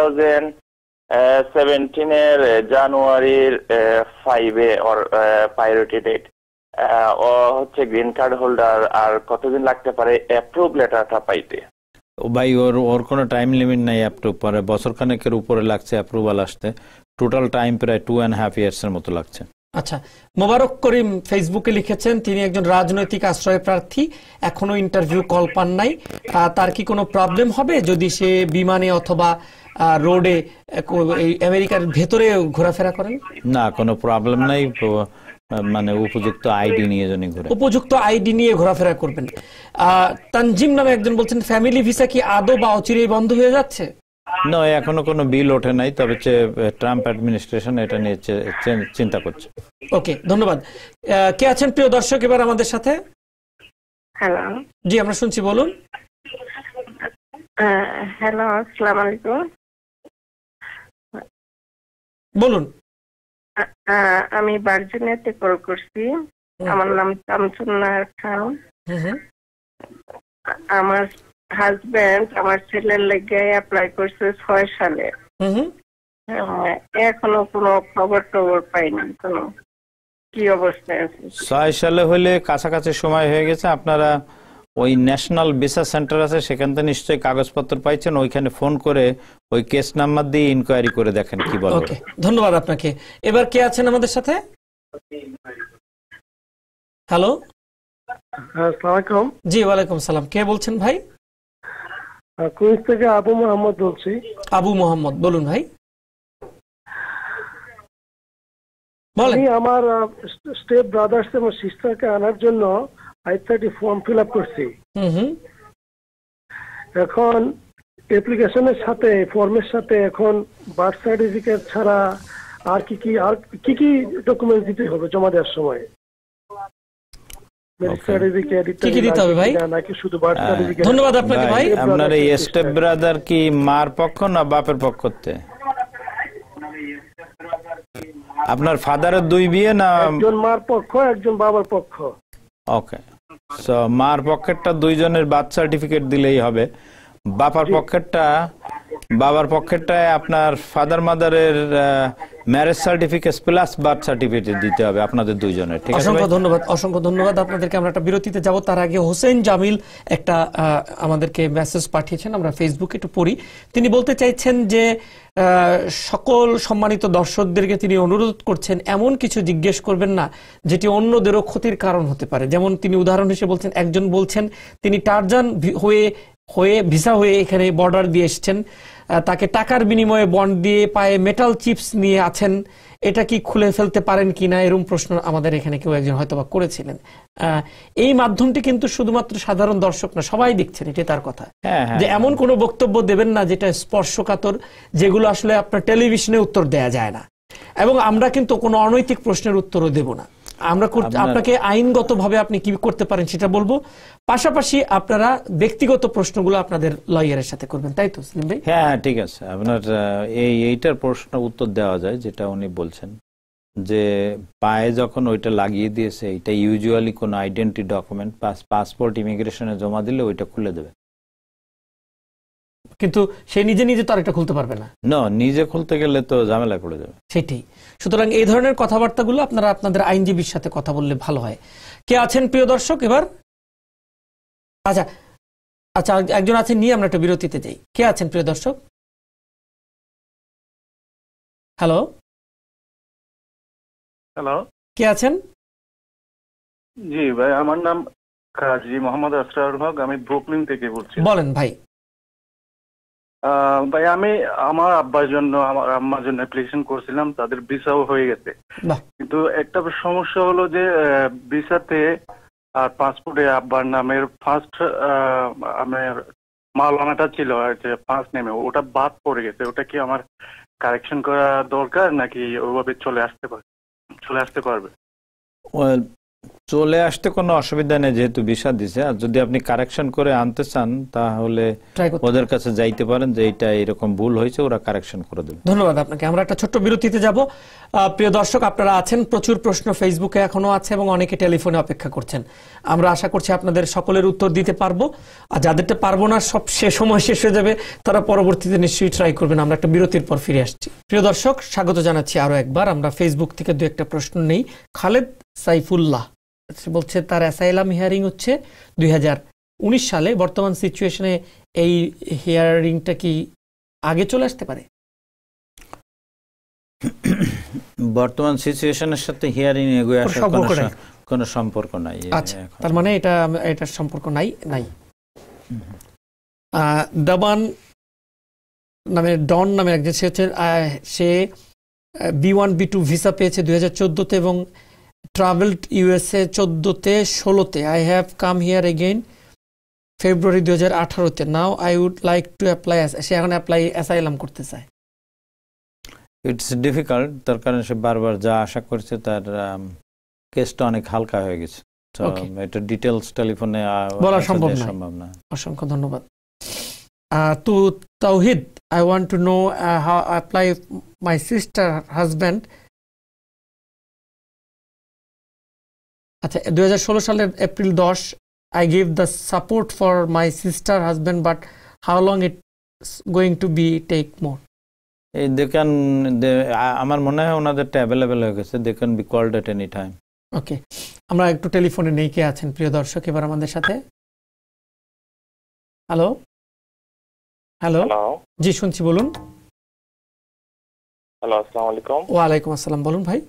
J: 2017 এর জানুয়ারির 5-এ ওর প্রায়োরিটি ডেট। ও হচ্ছে গ্রিন কার্ড হোল্ডার, আর কতদিন লাগতে পারে অ্যাপ্রুভ লেটারটা পাইতে?
B: ভাই, ওর কোনো টাইম লিমিট নাই অ্যাপ্রুভ পরে, বছরখানেকের উপরে লাগছে অ্যাপ্রুভাল আসতে। টোটাল টাইম প্রায় 2.5 ইয়ার্স এর মতো লাগছে।
A: আচ্ছা, মোবারক করিম ফেসবুকে লিখেছেন তিনি একজন রাজনৈতিক আশ্রয় প্রার্থী, এখনো ইন্টারভিউ কল পান নাই। তার কি কোনো প্রবলেম হবে যদি সে বিমানে অথবা রোডে আমেরিকার ভেতরে ঘোরাফেরা করেন?
B: না, কোনো প্রবলেম নাই, মানে উপযুক্ত আইডি নিয়ে
A: উপযুক্ত আইডি নিয়ে ঘোরাফেরা করবেন। তানজিম নামে একজন বলছেন ফ্যামিলি ভিসা কি আদৌ বা অচিরেই বন্ধ হয়ে যাচ্ছে?
B: না, এখনো কোনো বিল ওঠে নাই, তবে ট্রাম্প অ্যাডমিনিস্ট্রেশন এটা নিয়ে চিন্তা করছে।
A: ওকে, ধন্যবাদ। কে আছেন প্রিয় দর্শক এবার আমাদের সাথে?
K: হ্যালো,
A: জি আমরা শুনছি, বলুন।
K: হ্যালো, আসসালামু আলাইকুম।
A: বলুন।
K: আমি ভার্জিনিয়াতে কল করছি। আমার নাম শামসুন্নাহার খান। আমার হাজবেন্ড আমার ছেলের লেগে অ্যাপ্লাই করছে 6 সালে। এখনো কোনো খবর টবর পাইনি, কোনো কি অবস্থায় আছে?
B: 6 সালে হলে কাছাকাছি সময় হয়ে গেছে। আপনারা ওই ন্যাশনাল ভিসা সেন্টার আছে, সেখান থেকে নিশ্চয়ই কাগজপত্র পাইছেন, ওইখানে ফোন করে ওই কেস নাম্বার দিয়ে ইনকোয়ারি করে দেখেন কি বলে।
A: ওকে, ধন্যবাদ আপনাকে। এবার কে আছেন আমাদের সাথে? হ্যালো,
L: আসসালামু আলাইকুম।
A: জি ওয়ালাইকুম সালাম, কে বলছেন ভাই?
L: কুইন্স থেকে আবু মোহাম্মদ বলছি।
A: আবু মোহাম্মদ, বলুন ভাই।
L: আমি আমার স্টেপ ব্রাদার্স এবং সিস্টারকে আনার জন্য I-30 ফর্ম ফিল আপ করছি। এখন অ্যাপ্লিকেশনের সাথে ফর্মের সাথে এখন বার্থ সার্টিফিকেট ছাড়া আর কি কি ডকুমেন্ট দিতে হবে জমা দেওয়ার সময়?
A: ধন্যবাদ আপনাকে ভাই।
B: আপনার এই স্টেপ ব্রাদার কি মার পক্ষ না বাপের পক্ষ? আপনার ফাদারের 2 বিয়ে না?
L: একজন মার পক্ষ, একজন বাবার পক্ষ।
B: ওকে, সো মার পক্ষেরটা 2 জনের বার্থ সার্টিফিকেট দিলেই হবে। বাবার পক্ষেরটা বাবার পক্ষেরটায় আপনার ফাদার মাদারের marriage certificate plus birth certificate দিতে হবে আপনাদের দুইজনের। ঠিক আছে,
A: অসংখ্য ধন্যবাদ আপনাদেরকে। আমরা একটা বিরতিতে যাব, তার আগে হোসেন জামিল একটা আমাদেরকে মেসেজ পাঠিয়েছেন, আমরা ফেসবুকে একটু পড়ি। তিনি বলতে চাইছেন যে সকল সম্মানিত দর্শকদেরকে তিনি অনুরোধ করছেন এমন কিছু জিজ্ঞেস করবেন না যেটি অন্যদেরও ক্ষতির কারণ হতে পারে। যেমন তিনি উদাহরণ হিসেবে বলছেন, একজন বলছেন তিনি টারজান হয়ে ভিসা হয়ে এখানে বর্ডার দিয়ে এসেছেন, তাকে টাকার বিনিময়ে বন্ড দিয়ে পায়ে মেটাল চিপস নিয়ে আছেন, এটা কি খুলে ফেলতে পারেন কিনা, এরকম প্রশ্ন আমাদের এখানে কেউ একজন হয়তোবা করেছিলেন। এই মাধ্যমটি কিন্তু শুধুমাত্র সাধারণ দর্শক না, সবাই দেখছেন, এটা তার কথা, যে এমন কোনো বক্তব্য দেবেন না যেটা স্পর্শকাতর, যেগুলো আসলে আপনার টেলিভিশনে উত্তর দেয়া যায় না। এবং আমরা কিন্তু কোনো অনৈতিক প্রশ্নের উত্তরও দেব না। আমরা আপনাকে আইনগতভাবে আপনি কি করতে পারেন সেটা বলবো, পাশাপাশি আপনারা ব্যক্তিগত প্রশ্নগুলো আপনাদের লয়ারের সাথে করবেন, তাই তো সেলিম ভাই?
B: হ্যাঁ, ঠিক আছে। আপনার এইটার প্রশ্ন উত্তর দেওয়া যায়, যেটা উনি বলছেন যে পায়ে যখন ওইটা লাগিয়ে দিয়েছে, এটা ইউজুয়ালি কোন আইডেন্টি ডকুমেন্ট, পাসপোর্ট ইমিগ্রেশনে জমা দিলে ওইটা খুলে দেবে,
A: কিন্তু সে নিজে নিজে তো আরেকটা খুলতে পারবে না।
B: না, নিজে খুলতে গেলে তো ঝামেলায় পড়ে যাবে।
A: সেটাই। সুতরাং এই ধরনের কথাবার্তাগুলো আপনারা আপনাদের আইনজীবীর সাথে কথা বললে ভালো হয়। কে আছেন প্রিয় দর্শক এবার? আচ্ছা আচ্ছা, একজন আছেন, নিয়ে আমরা একটা বিরতিতে যাই। কে আছেন প্রিয় দর্শক? হ্যালো
M: হ্যালো,
A: কে আছেন?
M: জি ভাই, আমার নাম কাজী মোহাম্মদ আসরারুল হক, আমি ব্রুকলিন থেকে বলছি।
A: বলেন ভাই।
M: ভাই, আমি আমার আব্বার জন্য, আমার আম্মার জন্য অ্যাপ্লিকেশন করছিলাম, তাদের ভিসাও হয়ে গেছে, কিন্তু একটা সমস্যা হলো যে ভিসাতে আর পাসপোর্টে আব্বার নামের ফার্স্ট আমার মাওলানাটা ছিল আর যে ফার্স্ট নেমে, ওটা বাদ পড়ে গেছে। ওটা কি আমার কারেকশন করা দরকার নাকি ওইভাবে চলে আসতে পারবে?
B: চলে আসতে কোনো অসুবিধা নেই, যেহেতু ভিসা দিছে। আর যদি আপনি কারেকশন করে আনতে চান তাহলে ওদের কাছে যাইতে পারেন যে এটা এরকম ভুল হয়েছে, ওরা কারেকশন করে দেবে।
A: ধন্যবাদ আপনাকে। আমরা একটা ছোট্ট বিরতিতে যাব। প্রিয় দর্শক, আপনারা আছেন, প্রচুর প্রশ্ন ফেসবুকে এখনো আছে এবং অনেকে টেলিফোনে অপেক্ষা করছেন। আমরা আশা করছি আপনাদের সকলের উত্তর দিতে পারবো, আর যাদেরটা পারবো না, সব সময় শেষ হয়ে যাবে, তারা পরবর্তীতে নিশ্চয়ই ট্রাই করবেন। আমরা একটা বিরতির পর ফিরে আসছি। প্রিয় দর্শক, স্বাগত জানাচ্ছি আরো একবার। আমরা ফেসবুক থেকে দু একটা প্রশ্ন নেই। খালেদ সাইফুল্লাহ বলছে তার অ্যাসাইলাম হিয়ারিং হচ্ছে 2019 সালে। বর্তমান সিচুয়েশনে এই হিয়ারিংটা কি আগে চলে আসতে পারে?
B: বর্তমান সিচুয়েশনের সাথে হিয়ারিং এগিয়ে আসার কোনো সম্পর্ক নাই।
A: আচ্ছা, তার মানে এটার সম্পর্ক নাই। দাবান নামে, ডন নামে একজন, সে B1 B2 ভিসা পেয়েছে 2014-তে এবং traveled USA 14-তে 16-তে। I have come here again February 2018-তে। Now I would like to apply, সে এখন অ্যাপ্লাই অ্যাসাইলাম করতে চায়।
B: ইটস ডিফিকাল্ট, তার কারণ সে বারবার যা আশা করছে তার কেসটা অনেক হালকা হয়ে গেছে। এটা ডিটেলস টেলিফোনে
A: বলা সম্ভব না। অসংখ্য ধন্যবাদ। তো তাওহিদ, I want to know how I apply my sister husband। আচ্ছা, 2016 সালের April 10 I gave the support for my sister husband, but how long it's going to be take more?
B: আমার মনে হয় ওনাদেরটা অ্যাভেলেবেল হয়ে গেছে, they can be called at any time.
A: ওকে, আমরা একটু টেলিফোনে নেই। কে আছেন প্রিয় দর্শক এবার আমাদের সাথে? হ্যালো হ্যালো, জি শুনছি, বলুন।
J: হ্যালো, আসসালামু আলাইকুম।
A: ওয়ালাইকুম আসসালাম, বলুন ভাই।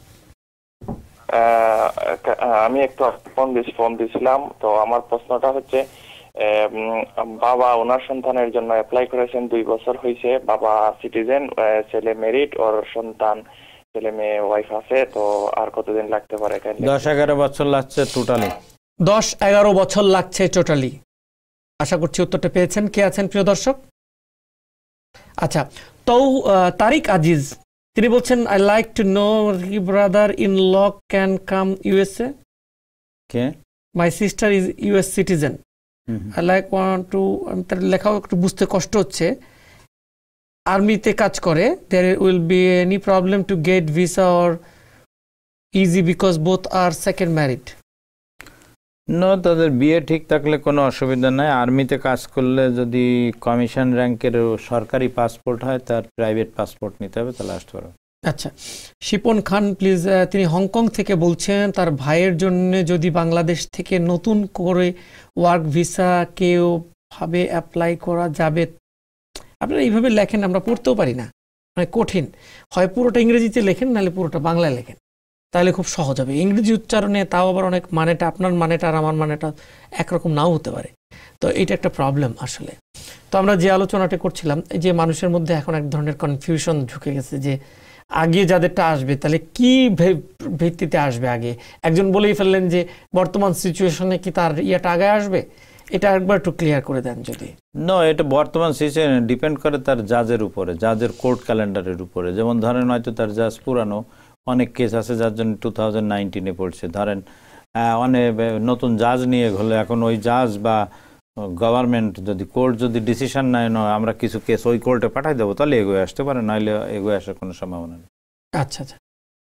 J: আমি একটু ফোন দিয়েছিলাম, তো আমার প্রশ্নটা হচ্ছে, বাবা ওনার সন্তানের জন্য অ্যাপ্লাই করেছেন, 2 বছর হয়েছে, বাবা সিটিজেন, ছেলে মেরিট, ওর সন্তান, ছেলে মেয়ে, ওয়াইফ আছে, তো আর কতদিন লাগতে পারে?
B: 10-11 বছর লাগছে টোটালি।
A: 10-11 বছর লাগছে টোটালি। আশা করছি উত্তরটা পেয়েছেন। কে আছেন প্রিয় দর্শক? আচ্ছা, তো তারিক আজিজ, তিনি বলছেন I like to know brother in law can come USA.
B: Okay.
A: My sister is US citizen. I like want to, তার লেখাও একটু বুঝতে কষ্ট হচ্ছে। আর্মিতে কাজ করে। There will be any problem to get visa or easy because both are second married.
B: না, তাদের বিয়ে ঠিক থাকলে কোনো অসুবিধা নাই। আর্মিতে কাজ করলে যদি কমিশন র্যাঙ্কের সরকারি পাসপোর্ট হয়, তার প্রাইভেট পাসপোর্ট নিতে হবে, তাহলে আসতে পারবে।
A: আচ্ছা, শিপন খান প্লিজ, তিনি হংকং থেকে বলছেন তার ভাইয়ের জন্য যদি বাংলাদেশ থেকে নতুন করে ওয়ার্ক ভিসা কেউ ভাবে অ্যাপ্লাই করা যাবে। আপনারা এইভাবে লেখেন, আমরা পড়তেও পারি না, মানে কঠিন। হয় পুরোটা ইংরেজিতে লেখেন, নাহলে পুরোটা বাংলায় লেখেন, তাহলে খুব সহজ হবে। ইংরেজি উচ্চারণে তাও আবার অনেক মানেটা, আপনার মানেটা আর আমার মানেটা একরকম নাও হতে পারে, তো এটা একটা প্রবলেম আসলে। তো আমরা যে আলোচনাটা করছিলাম, এই যে মানুষের মধ্যে এখন এক ধরনের কনফিউশন ঢুকে গেছে যে আগে যাদেরটা আসবে তাহলে কি ভিত্তিতে আসবে। আগে একজন বলেই ফেললেন যে বর্তমান সিচুয়েশনে কি তার ইয়েটা আগে আসবে, এটা একবার একটু ক্লিয়ার করে দেন যদি।
B: না, এটা বর্তমান সিচুয়েশন ডিপেন্ড করে তার জাজের উপরে, জাজের কোর্ট ক্যালেন্ডারের উপরে। যেমন ধরেন হয়তো তার জাজ পুরানো, অনেক কেস আছে যার জন্য 2019-এ পড়ছে। ধরেন অনেক নতুন জাজ নিয়ে হলে এখন ওই জাজ বা গভর্নমেন্ট যদি কোর্ট যদি ডিসিশন নেয় না আমরা কিছু কেস ওই কোর্টে পাঠাই দেবো, তাহলে এগোয়ে আসতে পারে, নাহলে এগোয়ে আসার কোনো সম্ভাবনা নেই।
A: আচ্ছা আচ্ছা,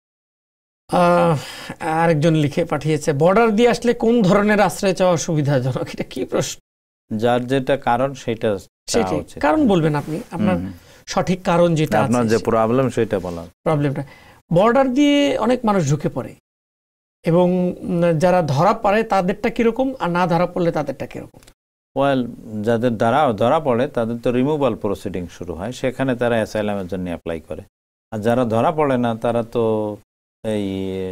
A: আরেকজন লিখে পাঠিয়েছে বর্ডার দিয়ে আসলে কোন ধরনের আশ্রয় চাওয়া সুবিধাজনক, এটা কি প্রশ্ন?
B: যার যেটা কারণ সেটা
A: কারণ বলবেন আপনি, আপনার সঠিক কারণ যেটা
B: আপনার যে প্রবলেম সেটা বলা।
A: প্রবলেমটা বর্ডার দিয়ে অনেক মানুষ ঢুকে পড়ে, এবং যারা ধরা পড়ে তাদেরটা কিরকম, আর না ধরা পড়লে তাদেরটা কিরকম?
B: ওয়েল, যাদের ধরা পড়ে তাদের তো রিমুভাল প্রসিডিং শুরু হয়, সেখানে তারা অ্যাসাইলামের জন্য অ্যাপ্লাই করে। আর যারা ধরা পড়ে না তারা তো এই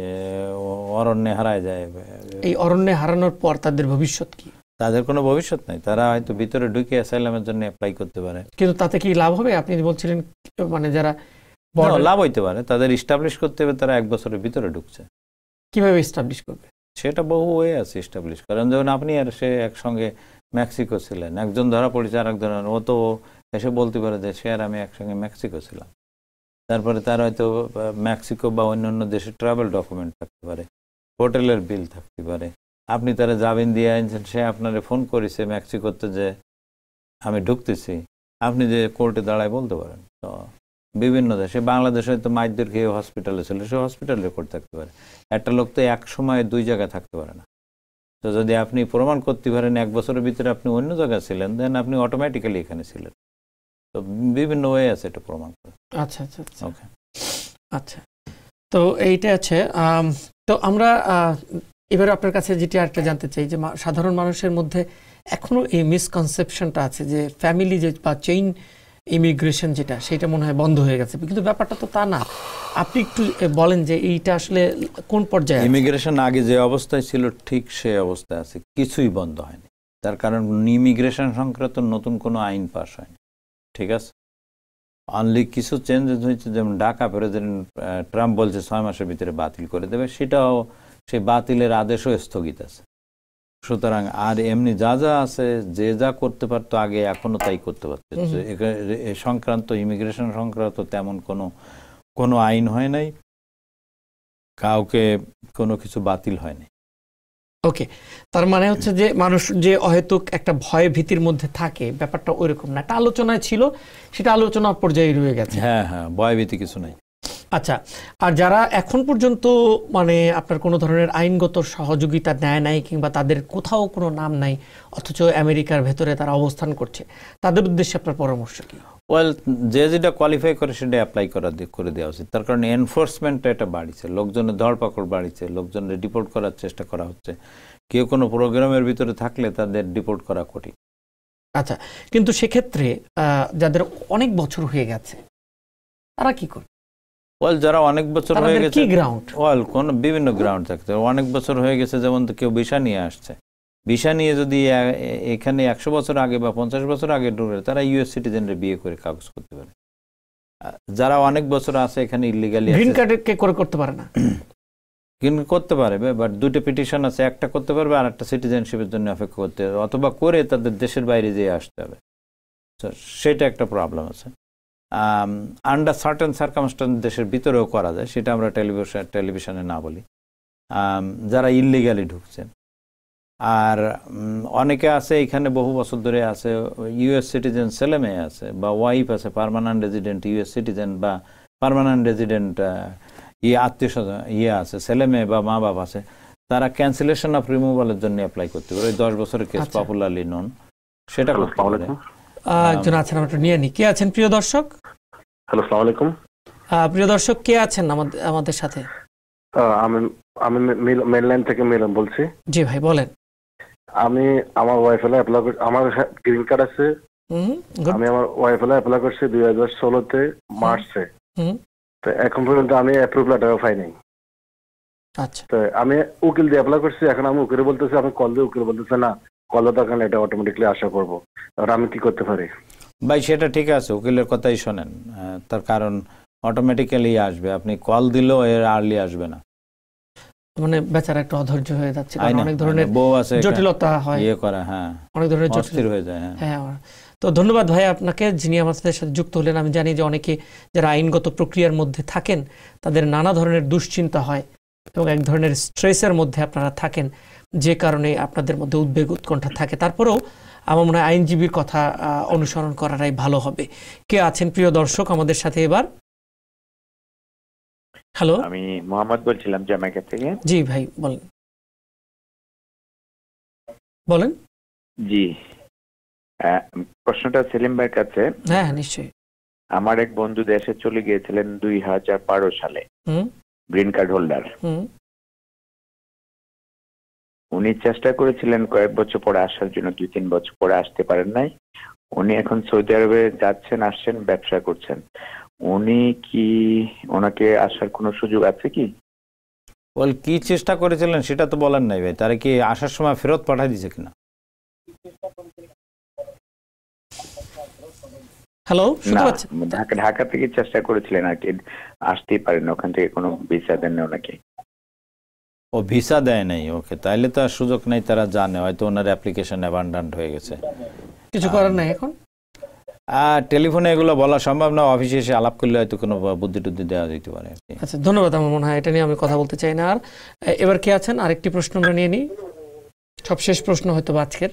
B: অরণ্যে হারায় যায়।
A: এই অরণ্যে হারানোর পর তাদের ভবিষ্যৎ কি?
B: তাদের কোনো ভবিষ্যৎ নাই, তারা হয়তো ভিতরে ঢুকে অ্যাসাইলামের জন্য অ্যাপ্লাই করতে পারে।
A: কিন্তু তাতে কি লাভ হবে? আপনি বলছিলেন মানে যারা
B: লাভ হইতে পারে, তাদের ইস্টাবলিশ করতে হবে, তারা 1 বছরের ভিতরে ঢুকছে।
A: কিভাবে ইস্টাবলিশ করবে?
B: সেটা বহু ওয়ে আছে ইস্টাবলিশ করেন। যেমন আপনি আর সে একসঙ্গে মেক্সিকো ছিলেন, একজন ধরা পড়েছে আর একজন, ও তো এসে বলতে পারে যে সে আর আমি একসঙ্গে মেক্সিকো ছিলাম। তারপরে তার হয়তো মেক্সিকো বা অন্যান্য দেশে ট্রাভেল ডকুমেন্ট থাকতে পারে, হোটেলের বিল থাকতে পারে। আপনি তারা জামিন দিয়ে আনছেন, সে আপনারে ফোন করেছে মেক্সিকোতে যে আমি ঢুকতেছি, আপনি যে কোর্টে দাঁড়ায় বলতে পারেন। তো বিভিন্ন দেশে, বাংলাদেশে হয়তো মাইদের খেয়ে হসপিটালে ছিল, সে হসপিটাল রেকর্ড থাকতে পারে। একটা লোক তো এক সময় 2 জায়গায় থাকতে পারে না। তো যদি আপনি প্রমাণ করতে পারেন 1 বছরের ভিতরে আপনি অন্য জায়গায় ছিলেন, দেন আপনি অটোমেটিক্যালি এখানে ছিলেন। তো বিভিন্ন ওয়ে আছে এটা প্রমাণ করে।
A: আচ্ছা আচ্ছা ওকে, আচ্ছা। তো এইটা আছে। তো আমরা এবারে আপনার কাছে যেটি আরেকটা জানতে চাই যে সাধারণ মানুষের মধ্যে এখনো এই মিসকনসেপশনটা আছে যে ফ্যামিলি যে বা চেইন ইমিগ্রেশন যেটা, সেটা মনে হয় বন্ধ হয়ে গেছে, কিন্তু ব্যাপারটা তো তা না। আপনি একটু বলেন যে এইটা আসলে কোন পর্যায়ে?
B: ইমিগ্রেশন আগে যে অবস্থায় ছিল ঠিক সেই অবস্থায় আছে, কিছুই বন্ধ হয়নি। তার কারণ ইমিগ্রেশন সংক্রান্ত নতুন কোনো আইন পাস হয়নি, ঠিক আছে? অনলি কিছু চেঞ্জেস হয়েছে, যেমন ঢাকা প্রেসিডেন্ট ট্রাম্প বলছে 6 মাসের ভিতরে বাতিল করে দেবে, সেটাও সেই বাতিলের আদেশও স্থগিত আছে। সুতরাং আর এমনি যা যা আছে, যে যা করতে পারতো আগে এখনো তাই করতে পারছে। এ সংক্রান্ত ইমিগ্রেশন সংক্রান্ত তেমন কোনো আইন হয় নাই, কাউকে কোনো কিছু বাতিল হয়নি।
A: ওকে, তার মানে হচ্ছে যে মানুষ যে অহেতুক একটা ভয় ভীতির মধ্যে থাকে, ব্যাপারটা ওইরকম না। একটা আলোচনায় ছিল, সেটা আলোচনা পর্যায়ে রয়ে গেছে।
B: হ্যাঁ হ্যাঁ, ভয় ভীতি কিছু নাই।
A: আচ্ছা, আর যারা এখন পর্যন্ত মানে আপনার কোনো ধরনের আইনগত সহযোগিতা নেয় নাই, কিংবা তাদের কোথাও কোনো নাম নাই, অথচ আমেরিকার ভেতরে তারা অবস্থান করছে, তাদের উদ্দেশ্যে আপনার পরামর্শ কি?
B: ওয়েল, যে যেটা কোয়ালিফাই করে সেটা অ্যাপ্লাই করে দেওয়া উচিত। তার কারণে এনফোর্সমেন্টটা এটা বাড়িছে, লোকজনের ধরপাকড় বাড়িছে, লোকজনের ডিপোর্ট করার চেষ্টা করা হচ্ছে। কেউ কোনো প্রোগ্রামের ভিতরে থাকলে তাদের ডিপোর্ট করা কঠিন।
A: আচ্ছা, কিন্তু সেক্ষেত্রে যাদের অনেক বছর হয়ে গেছে তারা কি করে?
B: ওয়েল, যারা অনেক বছর হয়ে গেছে, ওয়েল কোন বিভিন্ন গ্রাউন্ড থাকতে, অনেক বছর হয়ে গেছে, যেমন কেউ ভিসা নিয়ে আসছে, ভিসা নিয়ে যদি এখানে 100 বছর আগে বা 50 বছর আগে ঢুকে, তারা ইউএস সিটিজেনরা বিয়ে করে কাগজ করতে পারে। যারা অনেক বছর আছে এখানে ইলিগালি,
A: গ্রিন কার্ড কে করে করতে পারে না,
B: কিন্তু করতে পারবে, বাট 2টা পিটিশন আছে, একটা করতে পারবে আর একটা সিটিজেনশিপের জন্য অপেক্ষা করতে হবে, অথবা করে তাদের দেশের বাইরে যেয়ে আসতে হবে। সেটা একটা প্রবলেম আছে। আন্ডার সার্টেন সার্কামস্টান্স দেশের ভিতরেও করা যায়, সেটা আমরা টেলিভিশনে না বলি। যারা ইললিগালি ঢুকছেন, আর অনেকে আছে এখানে বহু বছর ধরে আছে, ইউএস সিটিজেন ছেলে মেয়ে আছে, বা ওয়াইফ আছে পার্মানেন্ট রেজিডেন্ট ইউএস সিটিজেন, বা পার্মানেন্ট রেজিডেন্ট আত্মীয় স্বজন আছে, ছেলে মেয়ে বা মা বাবা আছে। তারা ক্যান্সেলেশন অফ রিমুভালের জন্য অ্যাপ্লাই করতে পারে। 10 বছরের কেস পপুলারলি নন, সেটা করতে পারে।
A: একজন আছেন, আমরা নিয়ে নি। কে আছেন প্রিয় দর্শক?
N: হ্যালো, আসসালামু আলাইকুম।
A: প্রিয় দর্শক, কে আছেন আমাদের সাথে?
N: আমি মেনল্যান্ড থেকে মিলন বলছি।
A: জি ভাই বলেন।
N: আমি আমার ওয়াইফ এর অ্যাপ্লাই করছি, আমার গ্রিন কার্ড আছে। আমি আমার ওয়াইফ এর অ্যাপ্লাই করছি 2016 মার্চে। তো এখন পর্যন্ত আমি অ্যাপ্রুভ লেটারও পাই নাই।
A: আচ্ছা,
N: তো আমি উকিল দিয়ে অ্যাপ্লাই করছি। এখন আমি উকিল বলতেছি, আমি কল দিয়ে, উকিল বলতেছে না কল দরকার নেই, এটা অটোমেটিকলি আশা করবো। আর আমি কি করতে পারি?
B: ভাই সেটা ঠিক আছে, উকিলের কথাই শোনেন, তার কারণ অটোমেটিক্যালি আসবে, আপনি কল দিলেও এর আর্লি আসবে না।
A: মানে বেচারা একটু অধৈর্য হয়ে যাচ্ছে, কারণ অনেক ধরনের জটিলতা হয়,
B: ইয়ে করা, হ্যাঁ
A: অনেক ধরনের
B: অস্থির হয়ে যায়।
A: হ্যাঁ, তো ধন্যবাদ ভাই আপনাকে, যিনি আমাদের সাথে যুক্ত হলেন। আমি জানি যে অনেকে যারা আইনগত প্রক্রিয়ার মধ্যে থাকেন তাদের নানা ধরনের দুশ্চিন্তা হয় এবং এক ধরনের স্ট্রেসের মধ্যে আপনারা থাকেন, যে কারণে আপনাদের মধ্যে উদ্বেগ উৎকণ্ঠা থাকে। তারপরেও আমার মনে হয় আইনজীবীর কথা অনুসরণ করাটাই ভালো হবে। কে আছেন প্রিয় দর্শক আমাদের সাথে এবার? হ্যালো,
O: আমি মোহাম্মদ বলছিলাম জ্যামাইকা থেকে।
A: জি ভাই বলেন। বলেন।
O: জি, প্রশ্নটা সেলিম ভাইয়ের কাছে।
A: হ্যাঁ নিশ্চয়ই।
O: আমার এক বন্ধু দেশে চলে গিয়েছিলেন 2012 সালে, গ্রিন কার্ড হোল্ডার। উনি চেষ্টা করেছিলেন কয়েক বছর পরে আসার জন্য, 2-3 বছর পরে আসতে পারেন নাই। উনি এখন সৌদি আরবে যাচ্ছেন, আসছেন, ব্যবসা করছেন। উনি কি, ওনাকে আসার কোনো সুযোগ আছে কি?
B: বল, কি চেষ্টা করেছিলেন সেটা তো বলেন নাই ভাই। তারা কি আসার সময় ফেরত পাঠিয়ে দিয়েছে কিনা?
A: হ্যালো,
O: ঢাকা থেকে চেষ্টা করেছিলেন আর কি, আসতেই পারেন, ওখান থেকে কোনো ভিসা দেন না ওনাকে।
B: ও ভিসা দেয় নাই, ওকে, তাইলে তো আর সুযোগ নেই। তারা জানে হয়তো ওনার অ্যাপ্লিকেশন অ্যাবান্ডান্ট হয়ে গেছে,
A: কিছু করার নাই এখন।
B: টেলিফোনে এগুলো বলা সম্ভব না, অফিসে এসে আলাপ করলে হয়তো কোনো বুদ্ধি টুদ্ধি দেওয়া যেতে পারে।
A: আচ্ছা, ধন্যবাদ। আমার মনে হয় এটা নিয়ে আমি কথা বলতে চাই না। আর এবার কে আছেন? আরেকটি প্রশ্ন আমরা নিয়ে নিই, সবশেষ প্রশ্ন হয়তো আজকের।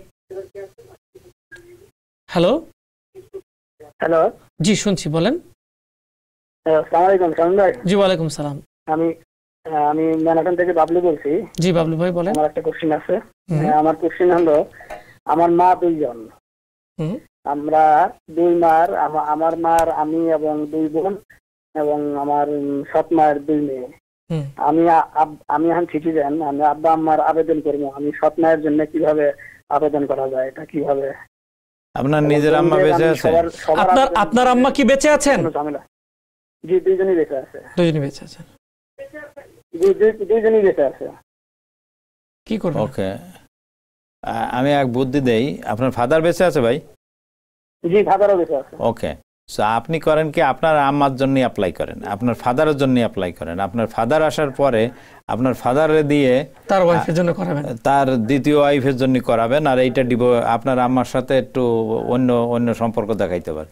A: হ্যালো।
P: হ্যালো,
A: জি শুনছি, বলেন।
P: আসসালামু আলাইকুম সালাম ভাই।
A: জি ওয়ালাইকুম সালাম।
P: আমি ম্যানহাটন থেকে বাবলু বলছি।
A: জি বাবলু ভাই বলেন।
P: আমার একটা কোশ্চেন আছে। আমার কোশ্চেন হলো, আমার মা 2 জন, আমরা 2 মার, আমার মার আমি এবং 2 বোন এবং আমার সৎ মায়ের 2 মেয়ে। আমি এখন সিটিজেন, আমি আব্বা আম্মার আবেদন করবো, আমি সৎ মায়ের জন্য কিভাবে আবেদন করা যায়, এটা কিভাবে?
B: আপনার নিজের আম্মা বেঁচে আছে?
A: আপনার আম্মা কি বেঁচে আছেন?
P: জি, 2 জনই বেঁচে আছে।
A: 2 জনই বেঁচে আছে।
P: জি, 2 জনই বেঁচে আছে।
A: কি করবেন?
B: ওকে, আমি এক বুদ্ধি দেই। আপনার ফাদার বেঁচে আছে ভাই?
P: জি, ফাদারও বেঁচে আছে।
B: ওকে, সো আপনি করেন কি, আপনার আম্মার জন্য অ্যাপ্লাই করেন, আপনার ফাদারের জন্য অ্যাপ্লাই করেন। আপনার ফাদার আসার পরে আপনার ফাদারে দিয়ে
A: তার ওয়াইফের জন্য করাবেন,
B: তার দ্বিতীয় ওয়াইফের জন্য করাবেন। আর এইটা আপনার আম্মার সাথে একটু অন্য সম্পর্ক দেখাইতে পারে।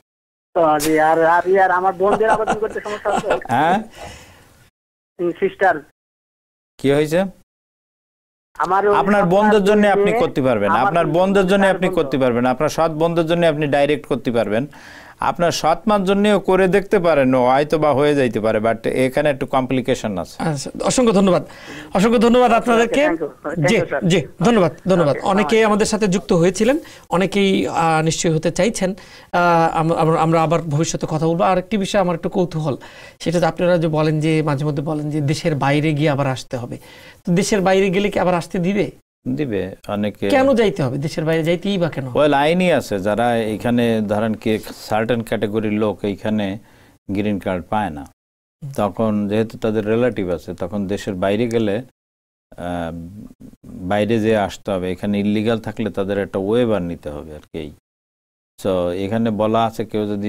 P: আর আমার বোনদের আবেদন করতে সমস্যা আছে?
B: হ্যাঁ,
P: সিস্টার
B: কি হয়েছে? আপনার বন্ধুর জন্য আপনি করতে পারবেন, আপনার বন্ধুর জন্য আপনি করতে পারবেন, আপনার সৎ বন্ধুর জন্য আপনি ডাইরেক্ট করতে পারবেন, আপনার সৎ মার জন্যও করে দেখতে পারেন, হয়তো বা হয়ে যাইতে পারে, বাট এখানে একটু কমপ্লিকেশন আছে।
A: অসংখ্য ধন্যবাদ, অসংখ্য ধন্যবাদ আপনাদেরকে। জি জি, ধন্যবাদ ধন্যবাদ। অনেকেই আমাদের সাথে যুক্ত হয়েছিলেন, অনেকেই নিশ্চয়ই হতে চাইছেন। আমরা আবার ভবিষ্যতে কথা বলবো। আর একটি বিষয় আমার একটু কৌতূহল, সেটা তো আপনারা যে বলেন যে মাঝে মধ্যে বলেন যে দেশের বাইরে গিয়ে আবার আসতে হবে, তো দেশের বাইরে গেলে কি আবার আসতে দিবে?
B: দিবে। অনেকে
A: কেন যাইতে হবে দেশের বাইরে, যাইতেই বা কেন?
B: ওয়েল, আইনই আছে, যারা এখানে ধরেন কি সার্টেন ক্যাটাগরির লোক এইখানে গ্রিন কার্ড পায় না, তখন যেহেতু তাদের রিলেটিভ আছে, তখন দেশের বাইরে গেলে বাইরে যে আসতে হবে। এখানে ইলিগাল থাকলে তাদের একটা ওয়েভার নিতে হবে আর কি। সো এখানে বলা আছে, কেউ যদি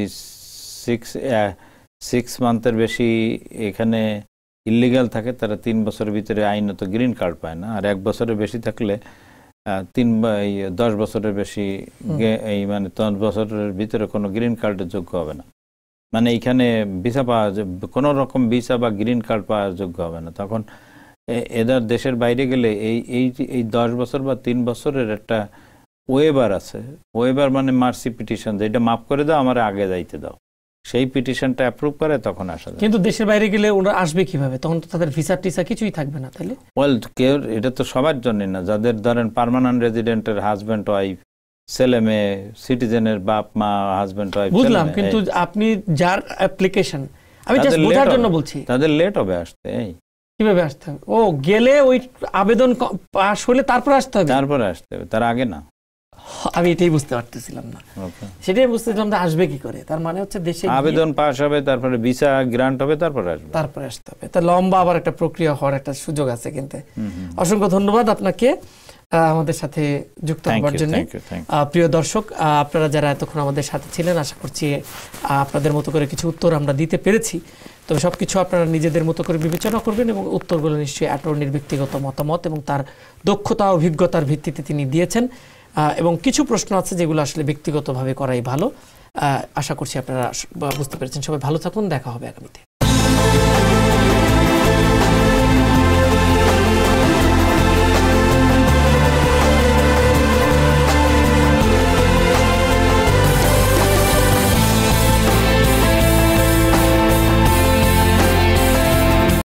B: 6 মান্থের বেশি এখানে ইলিগাল থাকে, তারা 3 বছরের ভিতরে আইনত গ্রিন কার্ড পায় না। আর 1 বছরের বেশি থাকলে 10 বছরের বেশি, এই মানে 10 বছরের ভিতরে কোনো গ্রিন কার্ডের যোগ্য হবে না। মানে এইখানে ভিসা পাওয়া, কোনো রকম ভিসা বা গ্রিন কার্ড পাওয়ার যোগ্য হবে না। তখন এদের দেশের বাইরে গেলে এই 10 বছর বা 3 বছরের একটা ওয়েবার আছে। ওয়েবার মানে মার্সি পিটিশন, যেটা মাফ করে দাও, আমার আগে যাইতে দাও। সেই পিটিশনটা অ্যাপ্রুভ করে তখন আসা যায়।
A: কিন্তু দেশের বাইরে গেলে ওরা আসবে কিভাবে? তখন তো তাদের ভিসা টিসা কিছুই থাকবে না, তাহলে?
B: ওয়েল, কেউ, এটা তো সবার জন্য না। যাদের ধরেন পার্মানেন্ট রেজিডেন্টের হাজব্যান্ড ওয়াইফ, ছেলে মেয়ে, সিটিজেনের বাপ মা, হাজব্যান্ড ওয়াইফ,
A: বুঝলাম, কিন্তু আপনি যার অ্যাপ্লিকেশন, আমি জাস্ট বোঝার জন্য বলছি,
B: তাদের লেট হবে আসতে।
A: কিভাবে আসতে হবে? ও গেলে ওই আবেদন পাস হলে তারপরে আসতে হবে?
B: তারপরে আসতে হবে, তার আগে না।
A: আমি এটাই বুঝতে পারতেছিলাম না, সেটাই বুঝতেছিলাম যে আসবে কি করে। তার মানে হচ্ছে দেশে
B: আবেদন পাস হবে, তারপরে ভিসা গ্রান্ট হবে, তারপরে আসবে,
A: তারপরে আসতে হবে। তা লম্বা আবার একটা প্রক্রিয়া হওয়ার একটা সুযোগ আছে। কিন্তু অসংখ্য ধন্যবাদ আপনাকে আমাদের সাথে যুক্ত হওয়ার জন্য। প্রিয় দর্শক, আপনারা যারা এতক্ষণ আমাদের সাথে ছিলেন, আশা করছি আপনাদের মতো করে কিছু উত্তর আমরা দিতে পেরেছি। তবে সবকিছু আপনারা নিজেদের মতো করে বিবেচনা করবেন এবং উত্তরগুলো নিশ্চয়ই অ্যাটর্নির ব্যক্তিগত মতামত এবং তার দক্ষতা অভিজ্ঞতার ভিত্তিতে তিনি দিয়েছেন। এবং কিছু প্রশ্ন আছে যেগুলো আসলে ব্যক্তিগতভাবে করাই ভালো। আশা করছি আপনারা বুঝতে পেরেছেন। সবাই ভালো থাকুন, দেখা হবে আগামীতে।